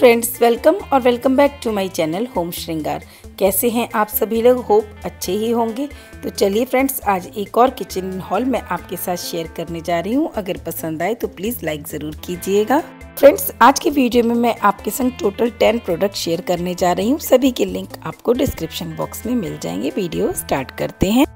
Friends, welcome back to my channel home Shringar. कैसे हैं आप सभी लोग? होप अच्छे ही होंगे। तो चलिए फ्रेंड्स, आज एक और किचन हॉल मैं आपके साथ शेयर करने जा रही हूं। अगर पसंद आए तो प्लीज़ लाइक ज़रूर कीजिएगा। फ्रेंड्स, आज की वीडियो में मैं आपके संग टोटल 10 प्रोडक्ट शेयर करने जा रही हूँ। सभी के लिंक आपको डिस्क्रिप्शन बॉक्स में मिल जाएंगे। वीडियो स्टार्ट करते हैं।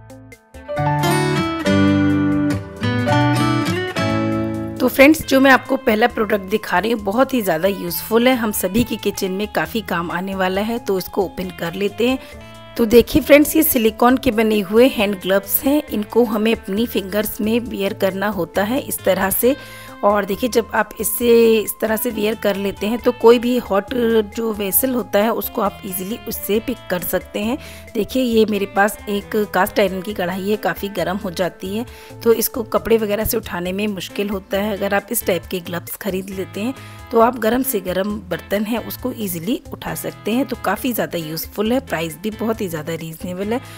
तो फ्रेंड्स, जो मैं आपको पहला प्रोडक्ट दिखा रही हूँ बहुत ही ज़्यादा यूज़फुल है, हम सभी की किचन में काफ़ी काम आने वाला है। तो इसको ओपन कर लेते हैं। तो देखिए फ्रेंड्स, ये सिलिकॉन के बने हुए हैंड ग्लव्स हैं। इनको हमें अपनी फिंगर्स में वियर करना होता है इस तरह से। और देखिए, जब आप इससे इस तरह से वियर कर लेते हैं तो कोई भी हॉट जो वेसल होता है उसको आप इजीली उससे पिक कर सकते हैं। देखिए, ये मेरे पास एक कास्ट आयरन की कढ़ाई है, काफ़ी गर्म हो जाती है तो इसको कपड़े वगैरह से उठाने में मुश्किल होता है। अगर आप इस टाइप के ग्लव्स खरीद लेते हैं तो आप गर्म से गर्म बर्तन है उसको ईजिली उठा सकते हैं। तो काफ़ी ज़्यादा यूज़फुल है। प्राइस भी बहुत ही ज़्यादा रीज़नेबल है।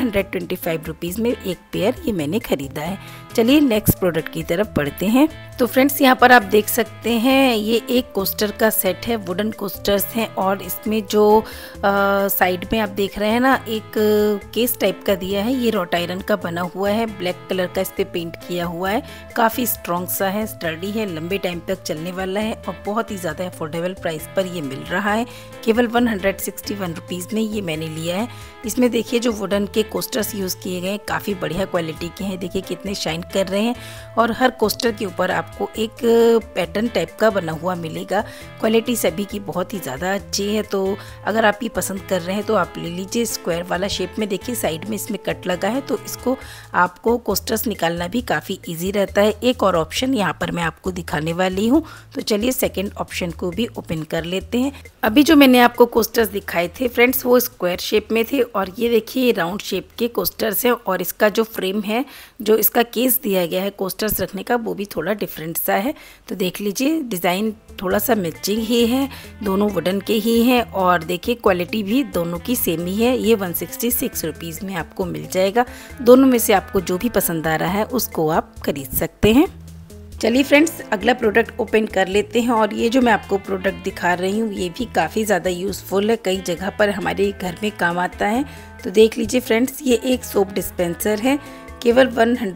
125 रुपीज़ में एक पेयर ये मैंने ख़रीदा है। चलिए नेक्स्ट प्रोडक्ट की तरफ बढ़ते हैं। तो फ्रेंड्स, यहाँ पर आप देख सकते हैं ये एक कोस्टर का सेट है। वुडन कोस्टर्स हैं और इसमें जो साइड में आप देख रहे हैं ना, एक केस टाइप का दिया है। ये रॉट आयरन का बना हुआ है, ब्लैक कलर का इस पर पेंट किया हुआ है। काफ़ी स्ट्रॉन्ग सा है, स्टर्डी है, लंबे टाइम तक चलने वाला है और बहुत ही ज़्यादा अफोर्डेबल प्राइस पर ये मिल रहा है। केवल 161 रुपीज़ में ये मैंने लिया है। इसमें देखिए जो वुडन के कोस्टर्स यूज़ किए गए हैं काफ़ी बढ़िया क्वालिटी के हैं। देखिए कितने शाइन कर रहे हैं और हर कोस्टर के ऊपर आपको एक पैटर्न टाइप का बना हुआ मिलेगा। क्वालिटी सभी की बहुत ही ज़्यादा अच्छी है। तो अगर आप ये पसंद कर रहे हैं तो आप ले लीजिए। स्क्वायर वाला शेप में देखिए साइड में इसमें कट लगा है तो इसको आपको कोस्टर्स निकालना भी काफ़ी ईजी रहता है। एक और ऑप्शन यहाँ पर मैं आपको दिखाने वाली हूँ। तो चलिए सेकेंड ऑप्शन को भी ओपन कर लेते हैं। अभी जो मैंने आपको कोस्टर्स दिखाए थे फ्रेंड्स वो स्क्वायर शेप में थे और ये देखिए राउंड शेप के कोस्टर्स हैं। और इसका जो फ्रेम है, जो इसका केस दिया गया है कोस्टर्स रखने का, वो भी थोड़ा डिफरेंट सा है। तो देख लीजिए डिज़ाइन थोड़ा सा मैचिंग ही है, दोनों वुडन के ही हैं और देखिए क्वालिटी भी दोनों की सेम ही है। ये 166 रुपीज़ में आपको मिल जाएगा। दोनों में से आपको जो भी पसंद आ रहा है उसको आप खरीद सकते हैं। चलिए फ्रेंड्स, अगला प्रोडक्ट ओपन कर लेते हैं। और ये जो मैं आपको प्रोडक्ट दिखा रही हूँ ये भी काफ़ी ज़्यादा यूज़फुल है, कई जगह पर हमारे घर में काम आता है। तो देख लीजिए फ्रेंड्स, ये एक सोप डिस्पेंसर है। केवल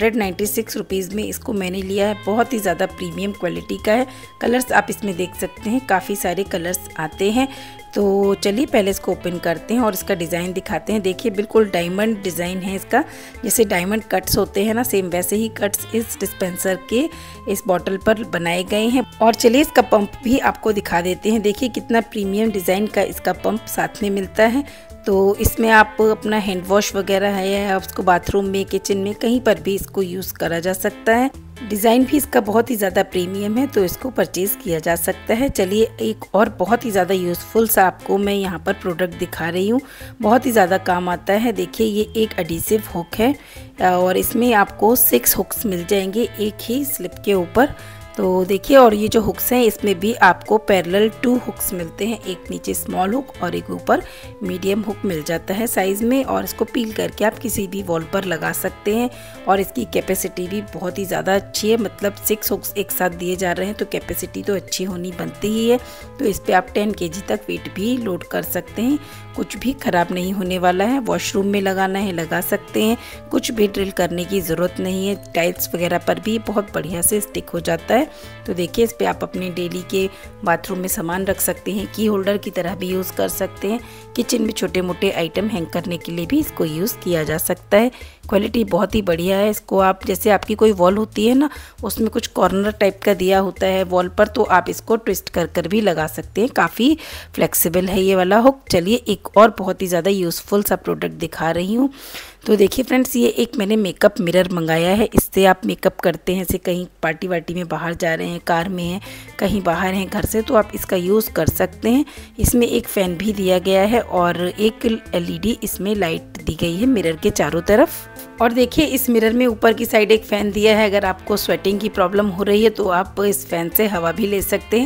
196 रुपीज़ में इसको मैंने लिया है। बहुत ही ज़्यादा प्रीमियम क्वालिटी का है। कलर्स आप इसमें देख सकते हैं, काफ़ी सारे कलर्स आते हैं। तो चलिए पहले इसको ओपन करते हैं और इसका डिज़ाइन दिखाते हैं। देखिए बिल्कुल डायमंड डिज़ाइन है इसका, जैसे डायमंड कट्स होते हैं ना, सेम वैसे ही कट्स इस डिस्पेंसर के इस बॉटल पर बनाए गए हैं। और चलिए इसका पंप भी आपको दिखा देते हैं। देखिए कितना प्रीमियम डिज़ाइन का इसका पंप साथ में मिलता है। तो इसमें आप अपना हैंड वॉश वगैरह है या उसको बाथरूम में, किचन में, कहीं पर भी इसको यूज़ करा जा सकता है। डिज़ाइन भी इसका बहुत ही ज़्यादा प्रीमियम है तो इसको परचेज़ किया जा सकता है। चलिए एक और बहुत ही ज़्यादा यूज़फुल सा आपको मैं यहाँ पर प्रोडक्ट दिखा रही हूँ, बहुत ही ज़्यादा काम आता है। देखिए ये एक एडिसिव हुक है और इसमें आपको 6 हुक्स मिल जाएंगे एक ही स्लिप के ऊपर। तो देखिए, और ये जो हुक्स हैं इसमें भी आपको पैरेलल 2 हुक्स मिलते हैं, एक नीचे स्मॉल हुक और एक ऊपर मीडियम हुक मिल जाता है साइज़ में। और इसको पील करके आप किसी भी वॉल पर लगा सकते हैं। और इसकी कैपेसिटी भी बहुत ही ज़्यादा अच्छी है, मतलब 6 हुक्स एक साथ दिए जा रहे हैं तो कैपेसिटी तो अच्छी होनी बनती ही है। तो इस पर आप 10 kg तक वेट भी लोड कर सकते हैं, कुछ भी ख़राब नहीं होने वाला है। वॉशरूम में लगाना है लगा सकते हैं, कुछ भी ड्रिल करने की ज़रूरत नहीं है। टाइल्स वगैरह पर भी बहुत बढ़िया से स्टिक हो जाता है। तो देखिए इस पे आप अपने डेली के बाथरूम में सामान रख सकते हैं, की होल्डर की तरह भी यूज़ कर सकते हैं। किचन में छोटे मोटे आइटम हैंग करने के लिए भी इसको यूज़ किया जा सकता है। क्वालिटी बहुत ही बढ़िया है। इसको आप, जैसे आपकी कोई वॉल होती है ना, उसमें कुछ कॉर्नर टाइप का दिया होता है वॉल पर, तो आप इसको ट्विस्ट कर कर भी लगा सकते हैं। काफ़ी फ्लेक्सिबल है ये वाला हुक। चलिए एक और बहुत ही ज़्यादा यूज़फुल सा प्रोडक्ट दिखा रही हूँ। तो देखिए फ्रेंड्स, ये एक मैंने मेकअप मिरर मंगाया है। इससे आप मेकअप करते हैं, जैसे कहीं पार्टी वार्टी में बाहर जा रहे हैं, कार में हैं, कहीं बाहर हैं घर से, तो आप इसका यूज़ कर सकते हैं। इसमें एक फ़ैन भी दिया गया है और एक LED इसमें लाइट दी गई है मिरर के चारों तरफ। और देखिए इस मिरर में ऊपर की साइड एक फ़ैन दिया है। अगर आपको स्वेटिंग की प्रॉब्लम हो रही है तो आप इस फ़ैन से हवा भी ले सकते हैं।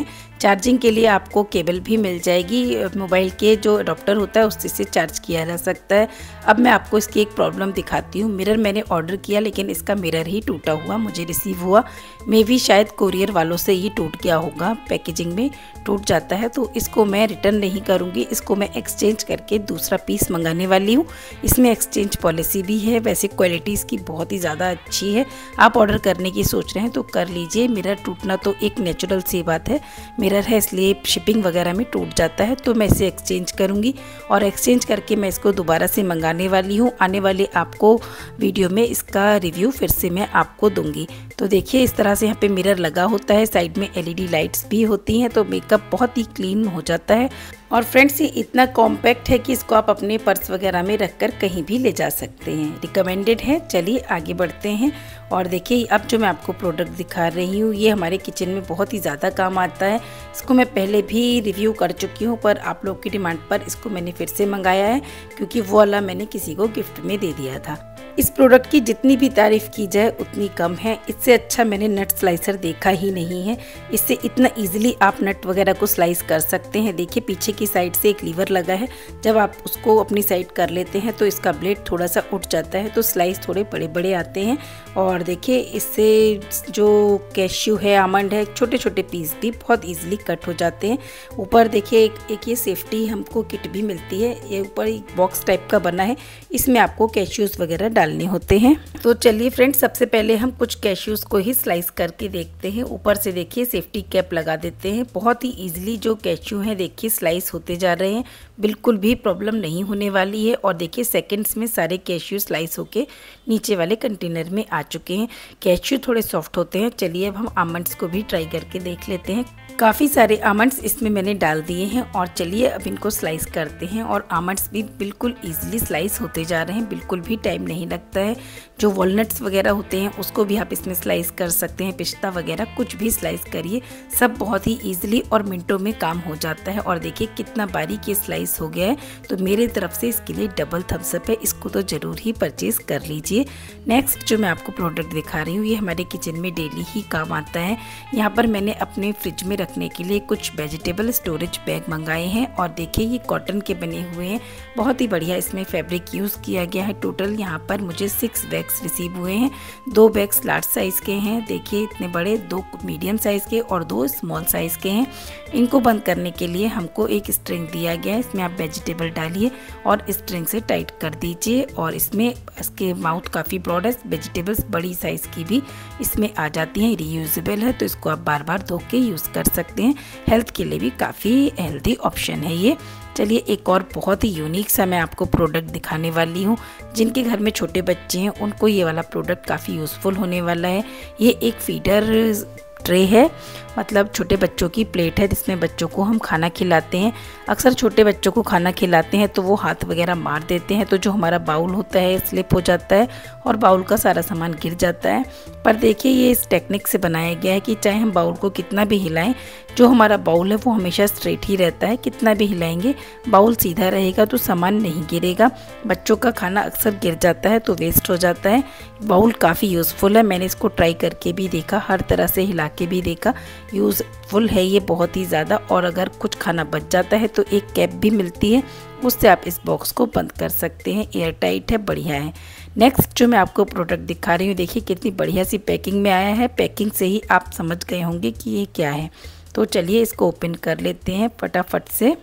चार्जिंग के लिए आपको केबल भी मिल जाएगी, मोबाइल के जो अडॉप्टर होता है उससे से चार्ज किया जा सकता है। अब मैं आपको इसकी एक प्रॉब्लम दिखाती हूँ। मिरर मैंने ऑर्डर किया लेकिन इसका मिरर ही टूटा हुआ मुझे रिसीव हुआ। मे भी शायद कोरियर वालों से ही टूट गया होगा, पैकेजिंग में टूट जाता है। तो इसको मैं रिटर्न नहीं करूँगी, इसको मैं एक्सचेंज करके दूसरा पीस मंगाने वाली हूँ। इसमें एक्सचेंज पॉलिसी भी है। वैसे क्वालिटी इसकी बहुत ही ज़्यादा अच्छी है। आप ऑर्डर करने की सोच रहे हैं तो कर लीजिए। मिरर टूटना तो एक नेचुरल सी बात है, मिरर है इसलिए शिपिंग वगैरह में टूट जाता है। तो मैं इसे एक्सचेंज करूँगी और एक्सचेंज करके मैं इसको दोबारा से मंगाने वाली हूँ। आने वाले आपको वीडियो में इसका रिव्यू फिर से मैं आपको दूंगी। तो देखिए इस तरह से यहाँ पे मिरर लगा होता है, साइड में LED लाइट्स भी होती हैं, तो मेकअप बहुत ही क्लीन हो जाता है। और फ्रेंड्स ये इतना कॉम्पैक्ट है कि इसको आप अपने पर्स वगैरह में रखकर कहीं भी ले जा सकते हैं, रिकमेंडेड है। चलिए आगे बढ़ते हैं और देखिए अब जो मैं आपको प्रोडक्ट दिखा रही हूँ ये हमारे किचन में बहुत ही ज़्यादा काम आता है। इसको मैं पहले भी रिव्यू कर चुकी हूँ पर आप लोग की डिमांड पर इसको मैंने फिर से मंगाया है क्योंकि वो वाला मैंने किसी को गिफ्ट में दे दिया था। इस प्रोडक्ट की जितनी भी तारीफ़ की जाए उतनी कम है। इससे अच्छा मैंने नट स्लाइसर देखा ही नहीं है। इससे इतना इजीली आप नट वगैरह को स्लाइस कर सकते हैं। देखिए पीछे की साइड से एक लीवर लगा है, जब आप उसको अपनी साइड कर लेते हैं तो इसका ब्लेड थोड़ा सा उठ जाता है, तो स्लाइस थोड़े बड़े बड़े आते हैं। और देखिए इससे जो कैश्यू है, आमंड है, छोटे छोटे पीस भी बहुत ईजिली कट हो जाते हैं। ऊपर देखिए एक ये सेफ्टी हमको किट भी मिलती है, ये ऊपर एक बॉक्स टाइप का बना है, इसमें आपको कैश्यूज़ वगैरह डालने होते हैं। तो चलिए फ्रेंड्स सबसे पहले हम कुछ कैश्यूज़ को ही स्लाइस करके देखते हैं। ऊपर से देखिए सेफ्टी कैप लगा देते हैं। बहुत ही ईजिली जो कैश्यू हैं देखिए स्लाइस होते जा रहे हैं, बिल्कुल भी प्रॉब्लम नहीं होने वाली है। और देखिए सेकंड्स में सारे कैश्यू स्लाइस होके नीचे वाले कंटेनर में आ चुके हैं। कैश्यू थोड़े सॉफ्ट होते हैं। चलिए अब हम आमंड्स को भी ट्राई करके देख लेते हैं। काफ़ी सारे आमंड्स इसमें मैंने डाल दिए हैं और चलिए अब इनको स्लाइस करते हैं। और आमंड्स भी बिल्कुल ईजिली स्लाइस होते जा रहे हैं, बिल्कुल भी टाइम नहीं लगता है। जो वॉलनट्स वगैरह होते हैं उसको भी आप इसमें स्लाइस कर सकते हैं, पिस्ता वगैरह कुछ भी स्लाइस करिए, सब बहुत ही ईजिली और मिनटों में काम हो जाता है। और देखिए कितना बारीक ये स्लाइस हो गया है, तो मेरी तरफ से इसके लिए डबल थम्स अप है। इसको तो ज़रूर ही परचेज़ कर लीजिए। नेक्स्ट जो मैं आपको प्रोडक्ट दिखा रही हूँ ये हमारे किचन में डेली ही काम आता है। यहाँ पर मैंने अपने फ्रिज में रखने के लिए कुछ वेजिटेबल स्टोरेज बैग मंगाए हैं और देखिए ये कॉटन के बने हुए हैं, बहुत ही बढ़िया इसमें फैब्रिक यूज़ किया गया है। टोटल यहाँ पर मुझे 6 बैग्स रिसीव हुए हैं। 2 बैग्स लार्ज साइज़ के हैं, देखिए इतने बड़े, 2 मीडियम साइज़ के और 2 स्मॉल साइज़ के हैं। इनको बंद करने के लिए हमको एक स्ट्रिंग दिया गया है, इसमें आप वेजिटेबल डालिए और स्ट्रिंग से टाइट कर दीजिए। और इसमें इसके माउथ काफ़ी ब्रॉड है, वेजिटेबल्स बड़ी साइज़ की भी इसमें आ जाती हैं, रीयूजेबल है, तो इसको आप बार बार धो के यूज़ कर सकते हैं। हेल्थ के लिए भी काफ़ी हेल्दी ऑप्शन है ये। चलिए एक और बहुत ही यूनिक सा मैं आपको प्रोडक्ट दिखाने वाली हूँ। जिनके घर में छोटे बच्चे हैं उनको ये वाला प्रोडक्ट काफ़ी यूज़फुल होने वाला है। ये एक फीडर ट्रे है, मतलब छोटे बच्चों की प्लेट है जिसमें बच्चों को हम खाना खिलाते हैं। अक्सर छोटे बच्चों को खाना खिलाते हैं तो वो हाथ वगैरह मार देते हैं, तो जो हमारा बाउल होता है स्लिप हो जाता है और बाउल का सारा सामान गिर जाता है। पर देखिए ये इस टेक्निक से बनाया गया है कि चाहे हम बाउल को कितना भी हिलाएं, जो हमारा बाउल है वो हमेशा स्ट्रेट ही रहता है। कितना भी हिलाएंगे बाउल सीधा रहेगा तो सामान नहीं गिरेगा। बच्चों का खाना अक्सर गिर जाता है तो वेस्ट हो जाता है। बाउल काफ़ी यूज़फुल है, मैंने इसको ट्राई करके भी देखा, हर तरह से हिला के भी देखा, यूज़फुल है ये बहुत ही ज़्यादा। और अगर कुछ खाना बच जाता है तो एक कैप भी मिलती है, उससे आप इस बॉक्स को बंद कर सकते हैं। एयर टाइट है, बढ़िया है। नेक्स्ट जो मैं आपको प्रोडक्ट दिखा रही हूँ देखिए कितनी बढ़िया सी पैकिंग में आया है। पैकिंग से ही आप समझ गए होंगे कि ये क्या है। तो चलिए इसको ओपन कर लेते हैं फटाफट से।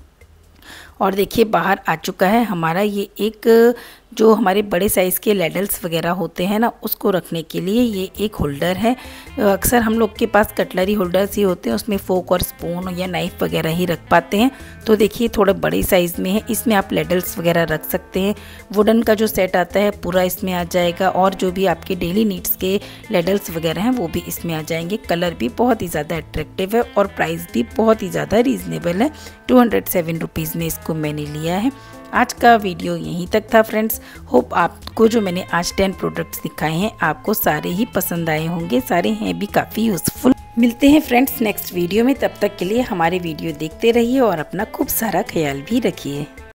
और देखिए बाहर आ चुका है हमारा ये एक जो हमारे बड़े साइज़ के लैडल्स वगैरह होते हैं ना, उसको रखने के लिए ये एक होल्डर है। अक्सर हम लोग के पास कटलरी होल्डर्स ही होते हैं, उसमें फोक और स्पून या नाइफ़ वगैरह ही रख पाते हैं। तो देखिए थोड़े बड़े साइज़ में है, इसमें आप लैडल्स वगैरह रख सकते हैं। वुडन का जो सेट आता है पूरा इसमें आ जाएगा और जो भी आपके डेली नीड्स के लैडल्स वगैरह हैं वो भी इसमें आ जाएंगे। कलर भी बहुत ही ज़्यादा अट्रैक्टिव है और प्राइस भी बहुत ही ज़्यादा रीज़नेबल है। 207 रुपीज़ में इसको मैंने लिया है। आज का वीडियो यहीं तक था फ्रेंड्स। होप आपको जो मैंने आज 10 प्रोडक्ट्स दिखाए हैं आपको सारे ही पसंद आए होंगे, सारे हैं भी काफ़ी यूज़फुल। मिलते हैं फ्रेंड्स नेक्स्ट वीडियो में, तब तक के लिए हमारे वीडियो देखते रहिए और अपना खूब सारा ख्याल भी रखिए।